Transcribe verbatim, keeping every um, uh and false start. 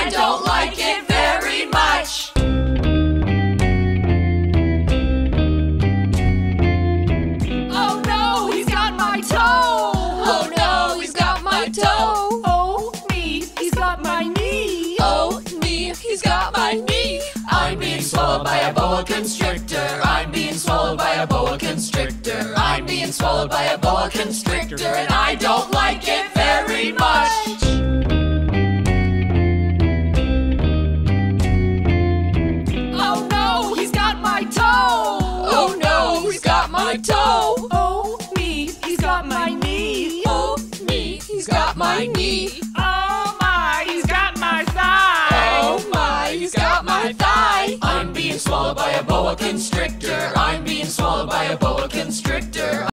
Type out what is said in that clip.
don't like it very much. Oh no, he's got my toe! Oh no, he's got my toe. Oh me, he's got my knee! Oh me, he's got my knee. I'm being swallowed by a boa constrictor. I'm being swallowed by a boa constrictor. I'm being swallowed by a boa constrictor, and I don't like it very much. Oh no, he's got my toe! Oh no, he's got my toe. Oh me, he's got my knee! Oh me, he's got my knee. Oh my, he's got my thigh! Oh my, he's got my thigh. I'm being swallowed by a boa constrictor. I'm being swallowed by a boa constrictor.